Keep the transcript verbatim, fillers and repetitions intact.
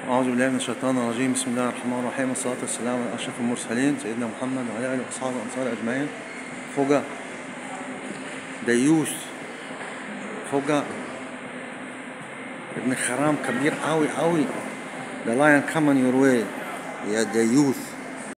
أعوذ بالله من الشيطان الرجيم. بسم الله الرحمن الرحيم، والصلاة والسلام على أشرف المرسلين سيدنا محمد وعلى آله وأصحابه وأنصاره أجمعين. فوجا ديوث، فوجا ابن حرام كبير أوي أوي. The lion coming your way يا ديوث.